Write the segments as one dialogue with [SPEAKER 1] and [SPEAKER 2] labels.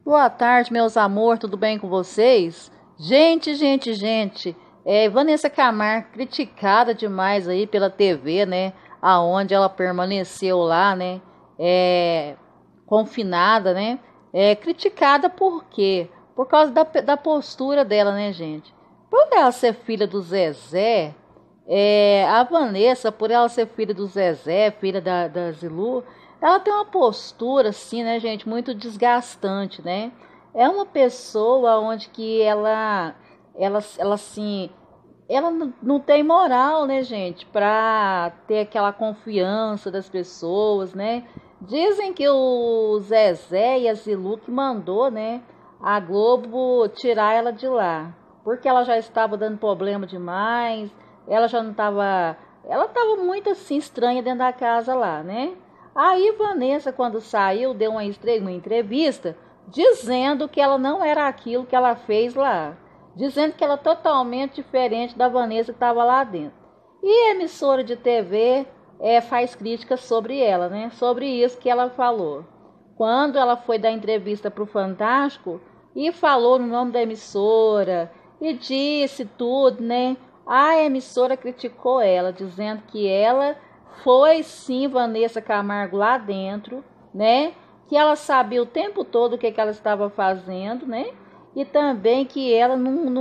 [SPEAKER 1] Boa tarde, meus amor, tudo bem com vocês? Gente, Vanessa Camargo criticada demais aí pela TV, né? Aonde ela permaneceu lá, né? É, confinada, né? Criticada por quê? Por causa da postura dela, né, gente? Por ela ser filha do Zezé, a Vanessa, por ela ser filha do Zezé, filha da Zilu, ela tem uma postura, assim, né, gente, muito desgastante, né? É uma pessoa onde que ela assim, ela não tem moral, né, gente, pra ter aquela confiança das pessoas, né? Dizem que o Zezé e a Zilu que mandou, né, a Globo tirar ela de lá, porque ela já estava dando problema demais, ela já não estava, ela estava muito assim estranha dentro da casa lá, né? Aí Vanessa, quando saiu, deu uma entrevista dizendo que ela não era aquilo que ela fez lá, dizendo que ela é totalmente diferente da Vanessa que estava lá dentro. E a emissora de TV faz críticas sobre ela, né? Sobre isso que ela falou. Quando ela foi dar entrevista para o Fantástico e falou no nome da emissora e disse tudo, né? A emissora criticou ela, dizendo que ela foi sim Vanessa Camargo lá dentro, né? Que ela sabia o tempo todo o que ela estava fazendo, né? E também que ela,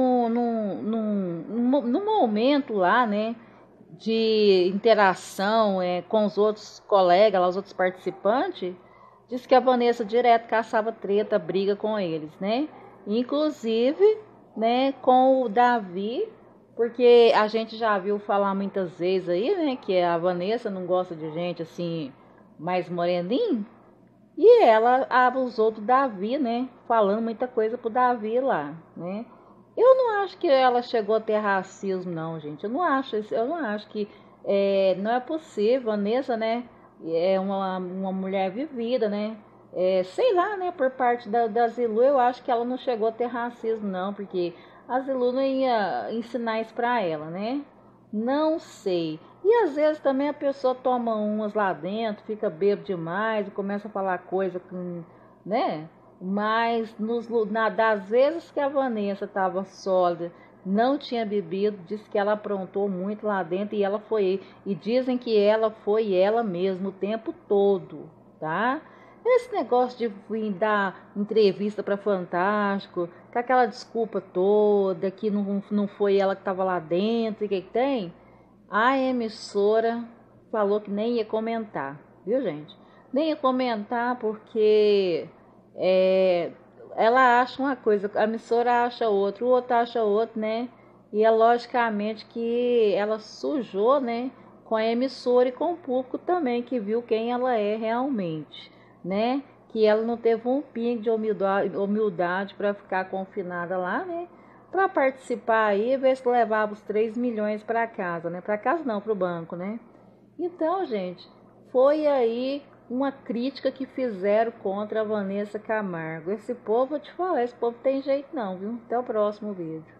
[SPEAKER 1] num momento lá, né, de interação com os outros colegas, lá, os outros participantes, disse que a Vanessa direto caçava treta, briga com eles, né? Inclusive, né, com o Davi, porque a gente já viu falar muitas vezes aí, né, que a Vanessa não gosta de gente assim mais moreninho, e ela abusou do Davi, né? Falando muita coisa pro Davi lá, né? Eu não acho que ela chegou a ter racismo, não, gente. Eu não acho que não é possível. Vanessa, né? É uma mulher vivida, né? Sei lá, né? Por parte da Zilu, eu acho que ela não chegou a ter racismo, não, porque a Zilu não ia ensinar isso pra ela, né? Não sei. E às vezes também a pessoa toma umas lá dentro, fica bêbado demais e começa a falar coisa com, né? Mas das vezes que a Vanessa estava sólida, não tinha bebido, disse que ela aprontou muito lá dentro e ela foi. E dizem que ela foi ela mesma o tempo todo, tá? Esse negócio de vir dar entrevista para Fantástico, com aquela desculpa toda, que não foi ela que estava lá dentro, e que tem? A emissora falou que nem ia comentar, viu, gente? Nem ia comentar porque é, ela acha uma coisa, a emissora acha outra, o outro acha outra, né? E é logicamente que ela sujou, né? Com a emissora e com o público também, que viu quem ela é realmente, né? Que ela não teve um pingo de humildade para ficar confinada lá, né? Para participar aí, ver se levava os 3 milhões para casa, né? Para casa não, para o banco, né? Então, gente, foi aí uma crítica que fizeram contra a Vanessa Camargo. Esse povo, eu te falo, esse povo tem jeito não, viu? Até o próximo vídeo.